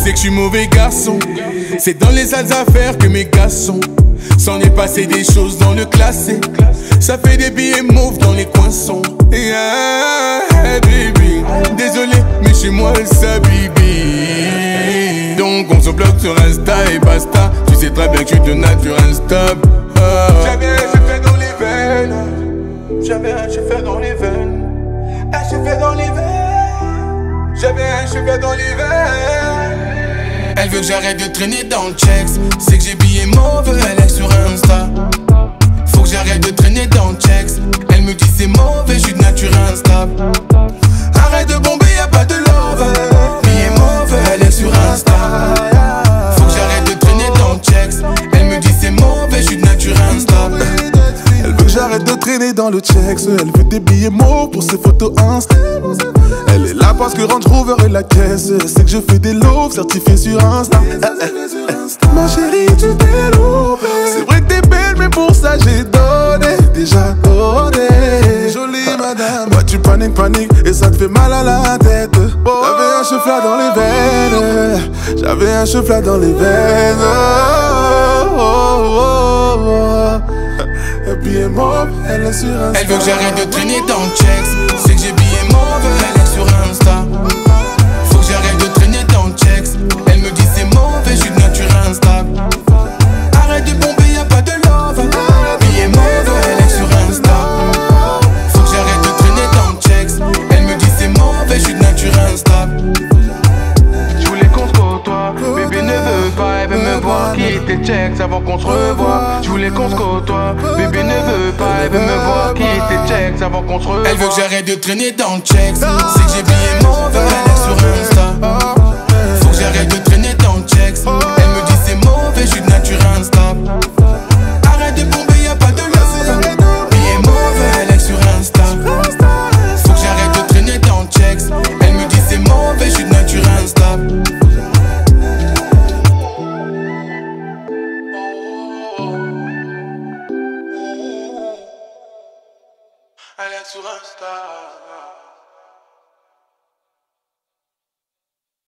sais que je suis mauvais garçon. C'est dans les sales affaires que mes gars sont. S'en est passé des choses dans le classé. Ça fait des billets mauves dans les coins sombres. Yeah, baby. Désolé, mais chez moi elle s'habille. Donc on se bloque sur Insta et basta. Tu sais très bien que je suis de nature instable. J'avais un cheveu dans les veines. J'avais un cheveu dans les veines. Un cheveu dans les veines. J'avais un cheveu dans les veines. Elle veut que j'arrête de traîner dans le checks. C'est que j'ai billets mauvais, elle est sur Insta. Faut que j'arrête de traîner dans le checks. Elle me dit c'est mauvais, je suis de nature instable. Arrête de bomber, y'a pas de love. Billets mauvais, elle est sur Insta. Faut que j'arrête de traîner dans le checks. Elle me dit c'est mauvais, je suis de nature instable. Elle veut que j'arrête de traîner dans le checks. Elle veut des billets mauves pour ses photos Insta. Elle est là parce que Range Rover est la caisse. C'est que je fais des loaves certifiés sur Insta. Ma chérie, tu t'es loupée. C'est vrai que t'es belle, mais pour ça j'ai donné. Déjà donné. Jolie madame. Moi tu paniques et ça te fait mal à la tête. J'avais un cheveu dans les veines. J'avais un cheveu dans les veines. Et puis elle est mauve, elle est sur Insta. Elle veut que j'arrête de traîner dans le checks. C'est que j'ai billets mauvais, elle est sur Insta. Faut que j'arrête de traîner dans le checks. Elle me dit c'est mauvais, je suis de nature instable. Arrête de bomber, y'a pas de love. Billets mauvais, elle est sur Insta. Faut que j'arrête de traîner dans le checks. Elle me dit c'est mauvais, je suis de nature instable. Je voulais qu'on se côtoie, bébé ne veut pas, elle veut me voir quitter checks avant qu'on se revoie. Je voulais qu'on se côtoie, bébé ne veut pas, elle veut me voir quitter checks avant qu'on se revoie. Elle veut que j'arrête de traîner dans le checks. C'est que j'ai billets mauvais, elle est sur Insta. Faut que j'arrête de traîner dans le checks. Elle me dit c'est mauvais, je suis de nature instable. Arrête de bomber, y'a pas de love. Billets mauvais, elle est sur Insta. Faut que j'arrête de traîner dans le checks. Elle me dit c'est mauvais, je suis de nature instable. Elle est sur Insta.